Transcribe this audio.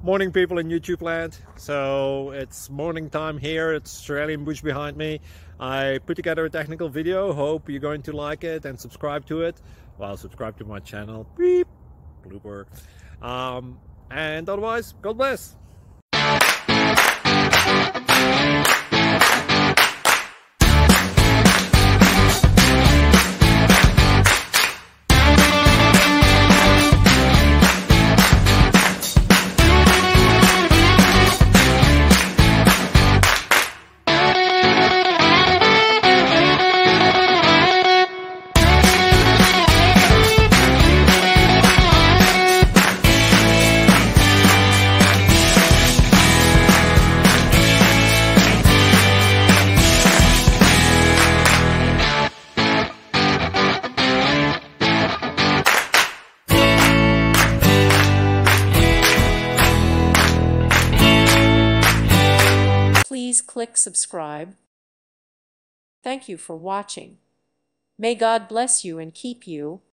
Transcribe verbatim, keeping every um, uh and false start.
Morning, people in YouTube land. So it's morning time here. It's Australian bush behind me. I put together a technical video. Hope you're going to like it and subscribe to it. Well, subscribe to my channel. Beep. Blooper. Um, and otherwise, God bless. Please click subscribe. Thank you for watching. May God bless you and keep you.